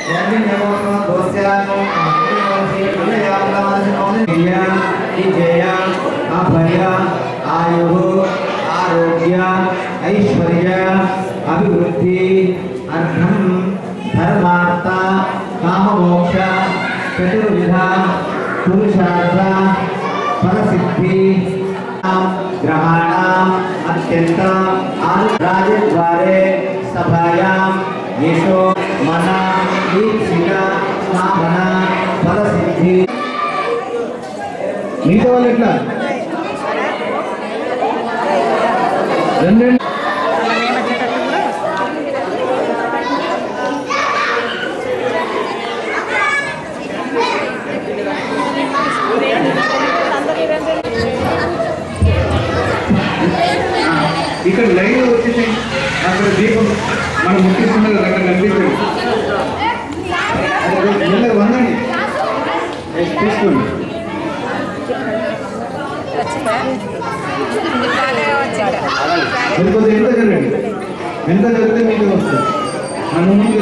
ऐश्वर्य अभिवृद्धि अर्थम धर्मार्थ काममोक्ष चतुर्विधा पुरुषार्थ फलसिद्धि ग्रहाणाम अत्यंत राजद्वारे सभायां यशो मना दीक्षिता कामना फलसिद्धि मिगता వాళ్ళు ఎట్లా రెండు ఇక్కడ లైన్ వచ్చేసి అక్కడ దీపం మనం ముట్టిస్తున్నది అక్కడ కనిపిస్తుంది మెల్లగా వందండి తీసుకోండి మీరు కొద్దిగా ఎంత జరగండి ఎంత జరిగితే మీకు వస్తుంది మన ముందుకు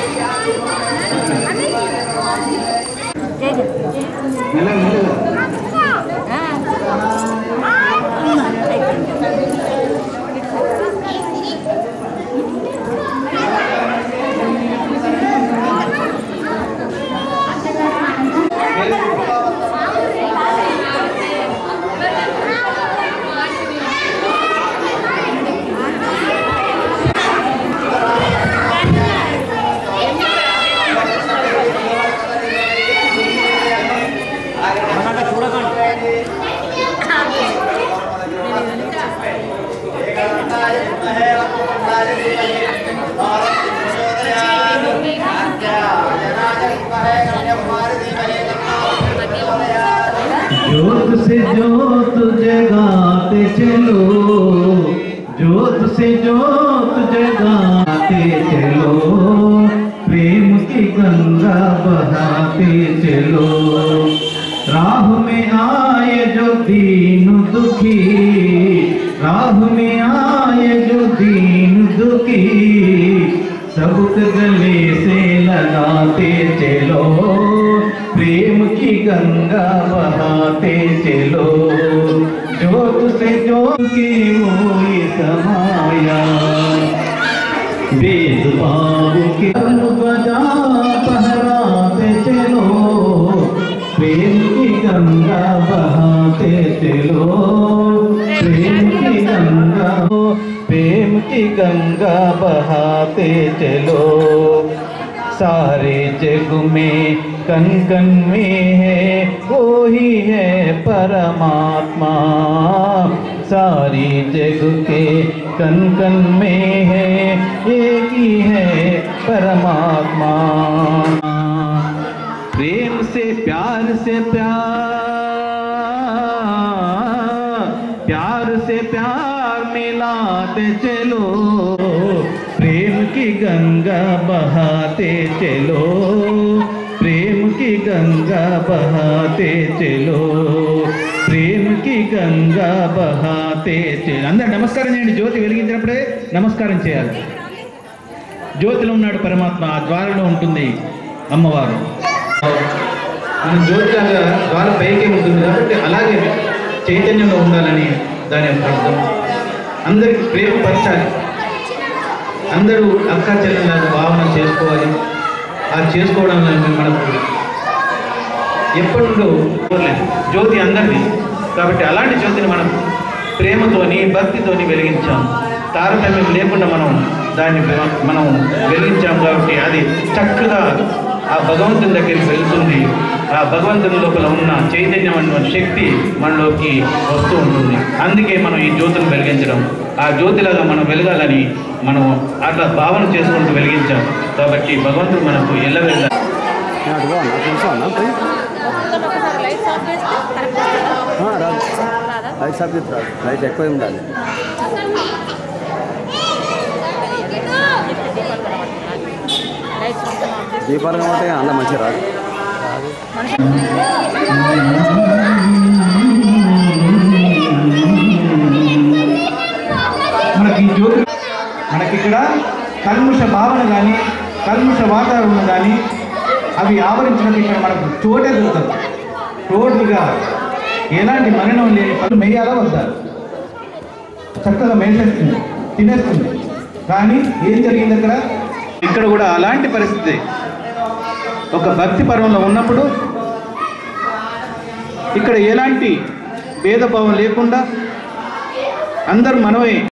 మెల్లగా మెల్లగా ज्योत से ज्योत जगाते चलो, ज्योत से ज्योत जगाते चलो, प्रेम की गंगा बहाते चलो। राह में आए जो दीन दुखी, राह में आए जो दीन दुखी, सबके गले से लगाते चलो, प्रेम की गंगा बहाते चलो। ज्योत से ज्योत की मोई समाया, भेदभाव के बजा पहराते चलो, प्रेम की गंगा बहाते चलो, प्रेम की गंगा, प्रेम की गंगा बहाते चलो। सारे जग में कण कण में है वो ही है परमात्मा, सारी जग के कण कण में है एक ही है परमात्मा। प्रेम से प्यार से प्यार से प्यार मिलाते चलो, प्रेम की गंगा बहाते चलो, प्रेम की गंगा बहाते चलो, प्रेम की गंगा बहाते चलो। అందరూ నమస్కారం చేయండి, జ్యోతి వెలిగించినప్పుడే నమస్కారం చేయాలి। జ్యోతిలో ఉన్నాడు పరమాత్మ, ఆ ద్వారంలో ఉంటుంది అమ్మవారు। మన జ్యోతి లాగా ద్వారం పైకే ఉంటుంది కాబట్టి అలాగే చైతన్యంలో ఉండాలని దాని యొక్క అర్థం। అందరికి ప్రేమ పంచాలి, అందరూ అక్కా చెల్లెలాగా భావన చేసుకోవాలి। ఆ చేసుకోవడం మనకు ఎప్పటి నుండో జ్యోతి అందరిది కాబట్టి అలాంటి జ్యోతిని మనం ప్రేమతోని భక్తితోని వెలిగించాం, తారతమ్యం లేకుండా దాన్ని మనం వెలిగించాం కాబట్టి అది చక్కగా ఆ భగవంతుని దగ్గరికి వెళ్తుంది। ఆ భగవంతుని లోపల ఉన్న చైతన్యం అన్న శక్తి మనలోకి వస్తూ ఉంటుంది। అందుకే మనం ఈ జ్యోతిని వెలిగించడం, ఆ జ్యోతిలాగా మనం వెలగాలని మనం అట్లా భావన చేసుకుంటూ వెలిగించాం కాబట్టి భగవంతుడు మనకు ఎల్లవెల్ల లైట్ ఎక్కువ ఉండాలి। దీపాలు కాబట్టి అలా మంచిగా రాదు। మనకి జ్యోతి మనకి ఇక్కడ కల్ముష భావన కానీ కల్ముష వాతావరణం కానీ అవి ఆవరించినట్టు ఇక్కడ మనకు చోటే దొరుకుతుంది. టోటల్గా ఎలాంటి మరణం లేని పనులు మేయాలా వద్దా? చక్కగా మేసేస్తుంది, తినేస్తుంది. కానీ ఏం జరిగింది అక్కడ? ఇక్కడ కూడా అలాంటి పరిస్థితి. ఒక భక్తి పర్వంలో ఉన్నప్పుడు ఇక్కడ ఎలాంటి భేదభావం లేకుండా అందరూ మనమే